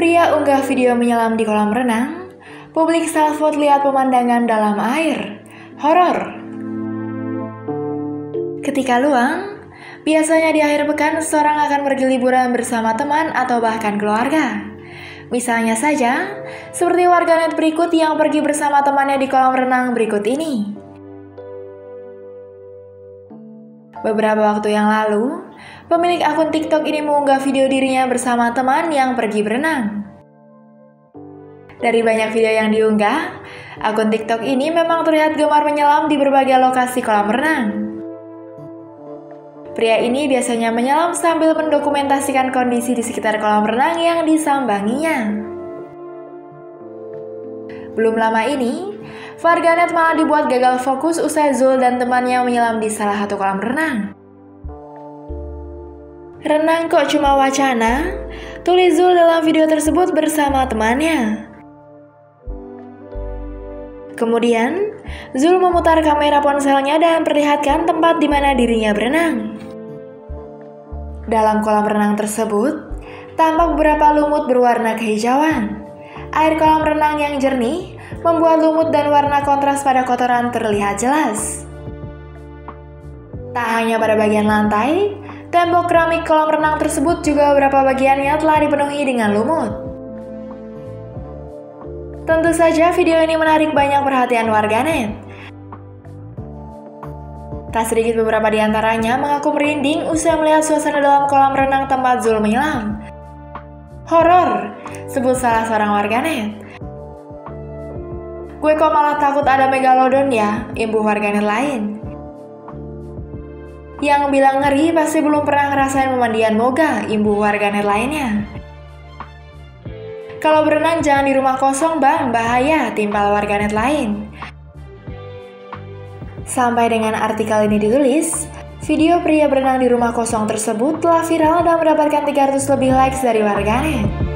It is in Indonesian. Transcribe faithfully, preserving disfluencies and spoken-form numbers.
Pria unggah video menyelam di kolam renang. Publik salvot lihat pemandangan dalam air. Horor. Ketika luang, biasanya di akhir pekan seseorang akan pergi liburan bersama teman atau bahkan keluarga. Misalnya saja, seperti warganet berikut yang pergi bersama temannya di kolam renang berikut ini. Beberapa waktu yang lalu, pemilik akun TikTok ini mengunggah video dirinya bersama teman yang pergi berenang. Dari banyak video yang diunggah, akun TikTok ini memang terlihat gemar menyelam di berbagai lokasi kolam renang. Pria ini biasanya menyelam sambil mendokumentasikan kondisi di sekitar kolam renang yang disambanginya. Belum lama ini, warganet malah dibuat gagal fokus usai Zul dan temannya menyelam di salah satu kolam renang. "Renang kok cuma wacana?" tulis Zul dalam video tersebut bersama temannya. Kemudian, Zul memutar kamera ponselnya dan perlihatkan tempat di mana dirinya berenang. Dalam kolam renang tersebut, tampak beberapa lumut berwarna kehijauan. Air kolam renang yang jernih membuat lumut dan warna kontras pada kotoran terlihat jelas. Tak hanya pada bagian lantai, tembok keramik kolam renang tersebut juga beberapa bagiannya telah dipenuhi dengan lumut. Tentu saja video ini menarik banyak perhatian warganet. Tak sedikit beberapa di antaranya mengaku merinding usai melihat suasana dalam kolam renang tempat Zul menyelam. "Horor," sebut salah seorang warganet. "Gue kok malah takut ada megalodon ya," imbuh warganet lain. "Yang bilang ngeri pasti belum pernah ngerasain pemandian moga," imbuh warganet lainnya. "Kalau berenang jangan di rumah kosong bang, bahaya," timpal warganet lain. Sampai dengan artikel ini ditulis, video pria berenang di rumah kosong tersebut telah viral dan mendapatkan tiga ratus lebih likes dari warganet.